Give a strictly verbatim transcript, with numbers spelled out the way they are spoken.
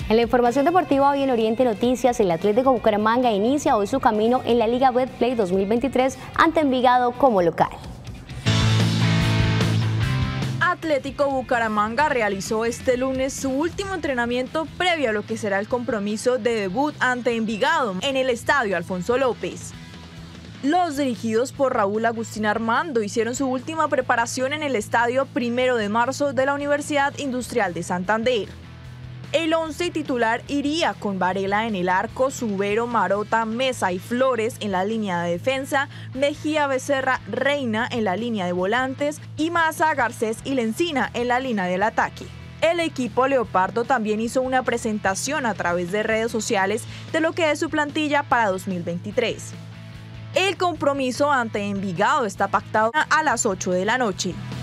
En la información deportiva hoy en Oriente Noticias, el Atlético Bucaramanga inicia hoy su camino en la Liga Betplay dos mil veintitrés ante Envigado como local. Atlético Bucaramanga realizó este lunes su último entrenamiento previo a lo que será el compromiso de debut ante Envigado en el Estadio Alfonso López. Los dirigidos por Raúl Agustín Armando hicieron su última preparación en el Estadio Primero de Marzo de la Universidad Industrial de Santander. El once titular iría con Varela en el arco, Subero, Marota, Mesa y Flores en la línea de defensa, Mejía, Becerra, Reina en la línea de volantes y Maza, Garcés y Lencina en la línea del ataque. El equipo leopardo también hizo una presentación a través de redes sociales de lo que es su plantilla para dos mil veintitrés. El compromiso ante Envigado está pactado a las ocho de la noche.